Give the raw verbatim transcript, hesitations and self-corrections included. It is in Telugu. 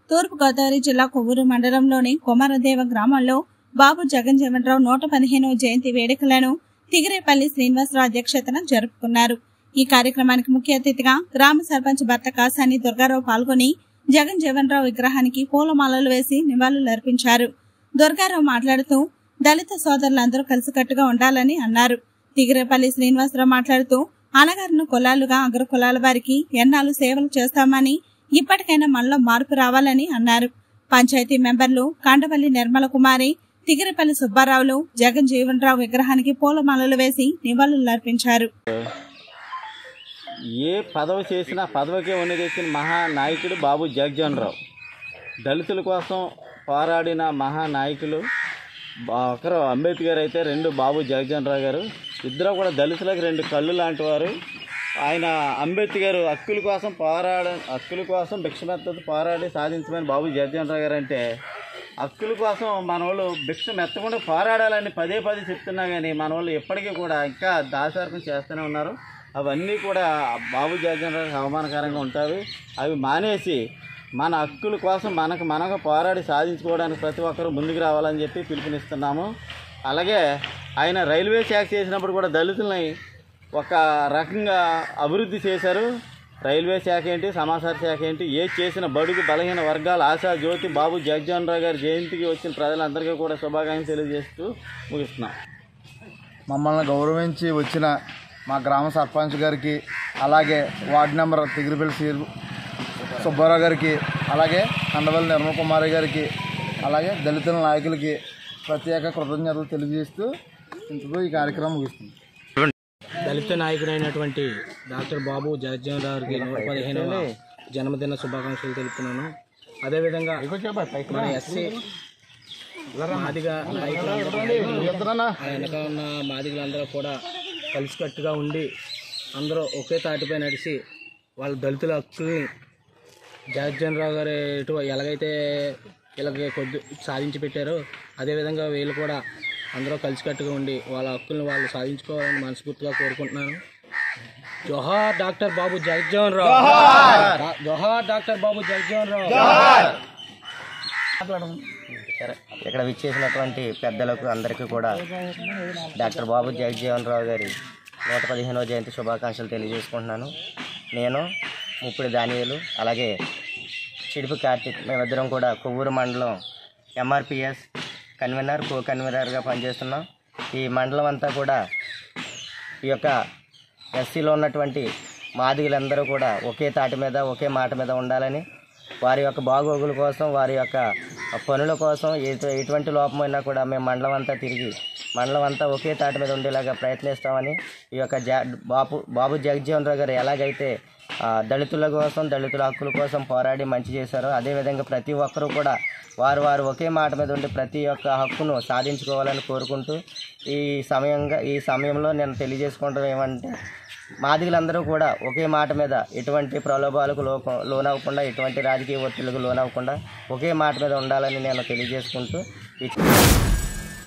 తూర్పుగోదావరి జిల్లా కొవ్వూరు మండలంలోని కొమరదేవ గ్రామంలో బాబు జగజ్జీవన్రావు నూట పదిహేనవ జయంతి వేడుకలను తిగిరేపల్లి శ్రీనివాసరావు అధ్యక్షతన జరుపుకున్నారు. ఈ కార్యక్రమానికి ముఖ్య అతిథిగా గ్రామ సర్పంచ్ భర్త కాసాని దుర్గారావు పాల్గొని జగజ్జీవన్రావు విగ్రహానికి పూలమాలలు వేసి నివాళులర్పించారు. దుర్గారావు మాట్లాడుతూ దళిత సోదరులందరూ కలిసికట్టుగా ఉండాలని అన్నారు. తిగిరేపల్లి శ్రీనివాసరావు మాట్లాడుతూ అనగారిన కులాలుగా అగ్ర కులాల వారికి ఎన్నాళ్ళు సేవలు చేస్తామని, ఇప్పటికైనా మనలో మార్పు రావాలని అన్నారు. పంచాయతీ మెంబర్లు కాండవల్లి నిర్మల కుమారి, తిగిరేపల్లి సుబ్బారావులు జగజ్జీవన్రావు విగ్రహానికి పూలమాలలు వేసి నివాళులర్పించారు. ఏ పదవి చేసినా పదవికే ఉన్న తెచ్చిన మహానాయకుడు బాబు జగజ్జీవన్రావు. దళితుల కోసం పోరాడిన మహానాయకులు ఒకరు అంబేద్కర్ అయితే రెండు బాబు జగజ్జీవన్రావు గారు. ఇద్దరు కూడా దళితులకు రెండు కళ్ళు లాంటి వారు. ఆయన అంబేద్కర్ హక్కుల కోసం పోరాడ హక్కుల కోసం భిక్షమెత్తతో పోరాడి సాధించమని బాబు జగజ్జీవన్రావు గారు అంటే, హక్కుల కోసం మన వాళ్ళు భిక్ష మెత్తకుండా పోరాడాలని పదే పదే చెప్తున్నా కానీ మన వాళ్ళు ఎప్పటికీ కూడా ఇంకా దాసరకం చేస్తూనే ఉన్నారు. అవన్నీ కూడా బాబు జగజ్జీవన్రావు అవమానకరంగా ఉంటాయి. అవి మానేసి మన హక్కుల కోసం మనకు మనకు పోరాడి సాధించుకోవడానికి ప్రతి ఒక్కరూ ముందుకు రావాలని చెప్పి పిలుపునిస్తున్నాము. అలాగే ఆయన రైల్వే శాఖ చేసినప్పుడు కూడా దళితులని ఒక రకంగా అభివృద్ధి చేశారు. రైల్వే శాఖ ఏంటి, సమాచార శాఖ ఏంటి, ఏ చేసిన బడుగు బలహీన వర్గాల ఆశా జ్యోతి బాబు జగజ్జీవన్రావు గారి జయంతికి వచ్చిన ప్రజలందరికీ కూడా శుభాకాంక్షలు తెలియజేస్తూ ముగిస్తున్నాం. మమ్మల్ని గౌరవించి వచ్చిన మా గ్రామ సర్పంచ్ గారికి, అలాగే వార్డు నెంబర్ తిగిరిపల్లి సుబ్బారావు గారికి, అలాగే కండవల్లి నిర్మల కుమారి గారికి, అలాగే దళితుల నాయకులకి ప్రత్యేక కృతజ్ఞతలు తెలియజేస్తూ ఇంతతో ఈ కార్యక్రమం ముగిస్తుంది. దళిత నాయకుడైనటువంటి డాక్టర్ బాబు జగజ్జీవన్రావు గారికి నూట పదిహేనవ జన్మదిన శుభాకాంక్షలు తెలుపుతున్నాను. అదేవిధంగా మన ఎస్సీ మాదిగ నాయకులు వెనక ఉన్న మాదిగలందరూ కూడా కలిసికట్టుగా ఉండి అందరూ ఒకే తాటిపై నడిచి వాళ్ళ దళితుల హక్కుల్ని జగజ్జీవన్రావు గారు ఎటు ఎలాగైతే వీళ్ళకి కొద్ది సాధించి పెట్టారో అదేవిధంగా వీళ్ళు కూడా అందరూ కలిసికట్టుగా ఉండి వాళ్ళ హక్కులను వాళ్ళు సాధించుకోవాలని మనస్ఫూర్తిగా కోరుకుంటున్నాను. జోహార్ డాక్టర్ బాబు జగజ్జీవన్రావు, జోహార్ డాక్టర్ బాబు జగజ్జీవన్రావు. ఇక్కడ విచ్చేసినటువంటి పెద్దలకు అందరికీ కూడా డాక్టర్ బాబు జగజ్జీవన్రావు గారి నూట పదిహేనవ జయంతి శుభాకాంక్షలు తెలియజేసుకుంటున్నాను. నేను ముప్పుడు దానియాలు, అలాగే చిడుపు కార్తిక్, మేమిద్దరం కూడా కొవ్వూరు మండలం ఎంఆర్పిఎస్ కన్వీనర్, కో కన్వీనర్గా పనిచేస్తున్నాం. ఈ మండలం అంతా కూడా ఈ యొక్క ఎస్సీలో ఉన్నటువంటి మాదిగలందరూ కూడా ఒకే తాటి మీద ఒకే మాట మీద ఉండాలని, వారి యొక్క బాగోగుల కోసం, వారి యొక్క పనుల కోసం ఎటువంటి లోపమైనా కూడా మేము మండలం అంతా తిరిగి మండలం అంతా ఒకే తాటి మీద ఉండేలాగా ప్రయత్నిస్తామని, ఈ యొక్క జా బాబు బాబు జగజ్జీవన్రావు గారు ఎలాగైతే దళితుల కోసం దళితుల హక్కుల కోసం పోరాడి మంచి చేశారో అదేవిధంగా ప్రతి ఒక్కరూ కూడా వారు వారు ఒకే మాట మీద ఉండి ప్రతి ఒక్క హక్కును సాధించుకోవాలని కోరుకుంటూ ఈ సమయంగా ఈ సమయంలో నేను తెలియజేసుకోవడం ఏమంటే, మాదిగలందరూ కూడా ఒకే మాట మీద ఎటువంటి ప్రలోభాలకు లో లోనవ్వకుండా ఎటువంటి రాజకీయ ఒత్తిళ్లకు లోనవ్వకుండా ఒకే మాట మీద ఉండాలని నేను తెలియజేసుకుంటూ